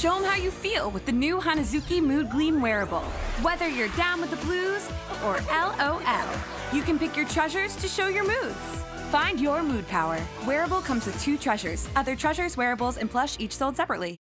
Show them how you feel with the new Hanazuki MoodGleam Wearable. Whether you're down with the blues or LOL, you can pick your treasures to show your moods. Find your mood power. Wearable comes with 2 treasures. Other treasures, wearables, and plush each sold separately.